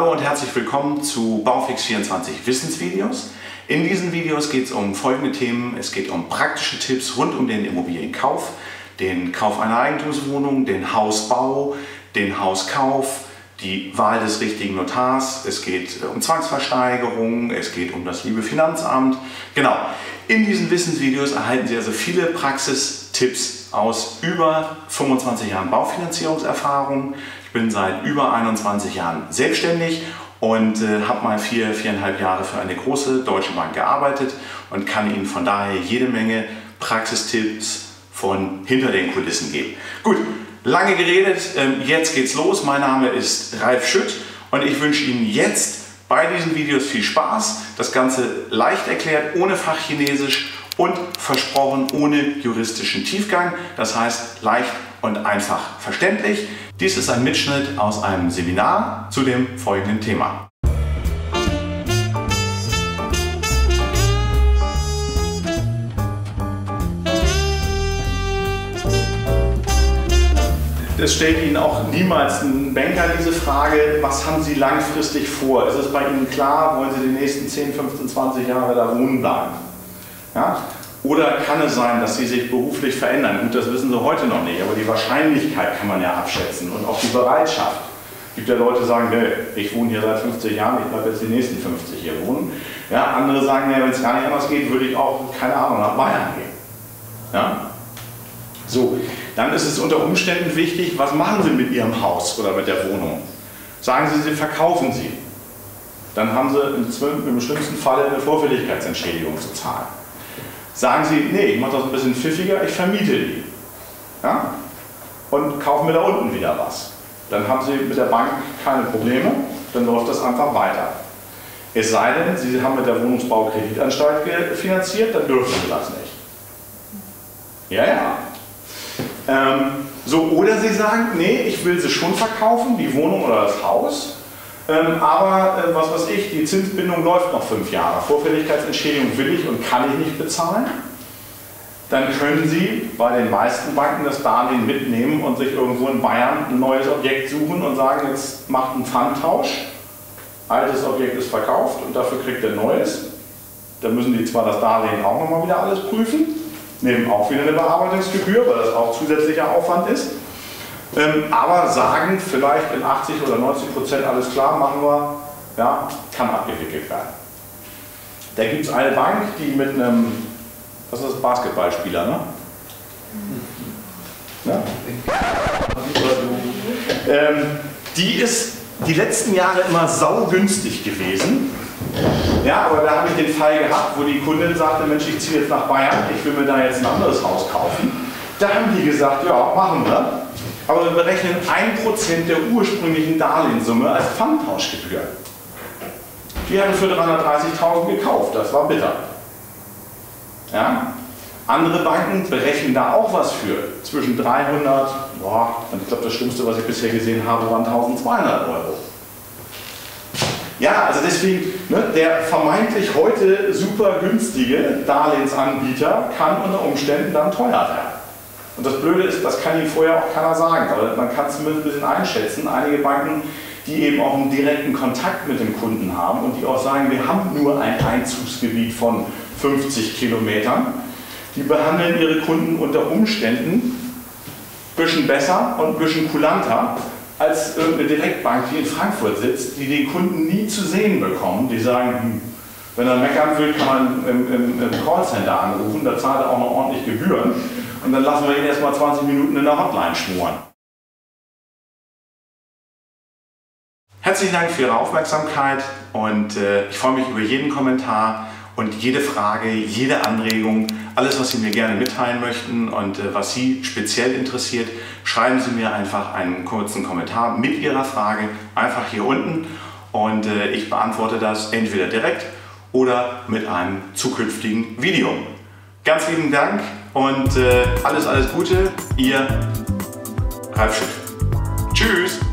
Hallo und herzlich willkommen zu Baufix24 Wissensvideos. In diesen Videos geht es um folgende Themen. Es geht um praktische Tipps rund um den Immobilienkauf, den Kauf einer Eigentumswohnung, den Hausbau, den Hauskauf, die Wahl des richtigen Notars. Es geht um Zwangsversteigerung, es geht um das liebe Finanzamt. Genau, in diesen Wissensvideos erhalten Sie also viele Praxistipps aus über 25 Jahren Baufinanzierungserfahrung. Ich bin seit über 21 Jahren selbstständig und habe mal 4,5 Jahre für eine große deutsche Bank gearbeitet und kann Ihnen von daher jede Menge Praxistipps von hinter den Kulissen geben. Gut, lange geredet, jetzt geht's los. Mein Name ist Ralf Schütt und ich wünsche Ihnen jetzt bei diesen Videos viel Spaß. Das Ganze leicht erklärt, ohne Fachchinesisch und versprochen ohne juristischen Tiefgang. Das heißt leicht und einfach verständlich. Dies ist ein Mitschnitt aus einem Seminar zu dem folgenden Thema. Es stellt Ihnen auch niemals ein Banker diese Frage, was haben Sie langfristig vor? Ist es bei Ihnen klar, wollen Sie die nächsten 10, 15, 20 Jahre da wohnen bleiben? Ja? Oder kann es sein, dass Sie sich beruflich verändern? Gut, das wissen Sie heute noch nicht, aber die Wahrscheinlichkeit kann man ja abschätzen und auch die Bereitschaft. Es gibt ja Leute, die sagen, nee, ich wohne hier seit 50 Jahren, ich bleibe jetzt die nächsten 50 hier wohnen. Ja, andere sagen, nee, wenn es gar nicht anders geht, würde ich auch, keine Ahnung, nach Bayern gehen. Ja? So, dann ist es unter Umständen wichtig, was machen Sie mit Ihrem Haus oder mit der Wohnung? Sagen Sie, Sie verkaufen sie. Dann haben Sie im schlimmsten Fall eine Vorfälligkeitsentschädigung zu zahlen. Sagen Sie, nee, ich mache das ein bisschen pfiffiger, ich vermiete die. Ja? Und kaufe mir da unten wieder was. Dann haben Sie mit der Bank keine Probleme, dann läuft das einfach weiter. Es sei denn, Sie haben mit der Wohnungsbaukreditanstalt finanziert, dann dürfen Sie das nicht. Ja, ja. So, oder Sie sagen, nee, ich will sie schon verkaufen, die Wohnung oder das Haus, aber was weiß ich, die Zinsbindung läuft noch 5 Jahre, Vorfälligkeitsentschädigung will ich und kann ich nicht bezahlen, dann können Sie bei den meisten Banken das Darlehen mitnehmen und sich irgendwo in Bayern ein neues Objekt suchen und sagen, jetzt macht einen Pfandtausch, altes Objekt ist verkauft und dafür kriegt ihr neues, dann müssen die zwar das Darlehen auch nochmal wieder alles prüfen, nehmen auch wieder eine Bearbeitungsgebühr, weil das auch zusätzlicher Aufwand ist. Aber sagen vielleicht in 80 oder 90% alles klar, machen wir, ja, kann abgewickelt werden. Da gibt es eine Bank, die mit einem, was ist das, Basketballspieler, ne? Ja? Die ist die letzten Jahre immer saugünstig gewesen. Ja, aber da habe ich den Fall gehabt, wo die Kundin sagte, Mensch, ich ziehe jetzt nach Bayern, ich will mir da jetzt ein anderes Haus kaufen. Da haben die gesagt, ja, machen wir. Aber wir berechnen 1% der ursprünglichen Darlehenssumme als Pfandtauschgebühr. Die haben für 330.000 gekauft, das war bitter. Ja? Andere Banken berechnen da auch was für. Zwischen 300, ich glaube das Schlimmste, was ich bisher gesehen habe, waren 1.200 Euro. Ja, also deswegen, ne, der vermeintlich heute super günstige Darlehensanbieter kann unter Umständen dann teuer werden. Und das Blöde ist, das kann Ihnen vorher auch keiner sagen, aber man kann es zumindest ein bisschen einschätzen. Einige Banken, die eben auch einen direkten Kontakt mit dem Kunden haben und die auch sagen, wir haben nur ein Einzugsgebiet von 50 Kilometern, die behandeln ihre Kunden unter Umständen ein bisschen besser und ein bisschen kulanter als irgendeine Direktbank, die in Frankfurt sitzt, die den Kunden nie zu sehen bekommen. Die sagen, wenn er meckern will, kann man im Callcenter anrufen, da zahlt er auch noch ordentlich Gebühren und dann lassen wir ihn erstmal 20 Minuten in der Hotline schmoren. Herzlichen Dank für Ihre Aufmerksamkeit und ich freue mich über jeden Kommentar und jede Frage, jede Anregung, alles, was Sie mir gerne mitteilen möchten und was Sie speziell interessiert, schreiben Sie mir einfach einen kurzen Kommentar mit Ihrer Frage einfach hier unten und ich beantworte das entweder direkt oder mit einem zukünftigen Video. Ganz lieben Dank und alles Gute, Ihr Ralf Schütt. Tschüss!